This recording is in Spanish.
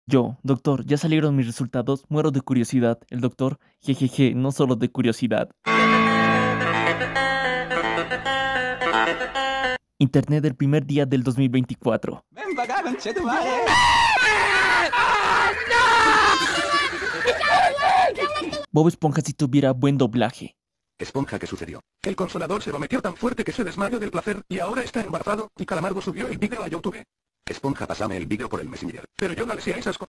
Yo, doctor, ya salieron mis resultados, muero de curiosidad. El doctor, jejeje, no solo de curiosidad. Internet del primer día del 2024. ¡Ven para acá, conchetumare! Bob Esponja si tuviera buen doblaje. Esponja, ¿qué sucedió? El consolador se lo metió tan fuerte que se desmayó del placer y ahora está embarazado y Calamardo subió el vídeo a YouTube. Esponja, pásame el vídeo por el Messenger. Pero yo no le sé a esas cosas.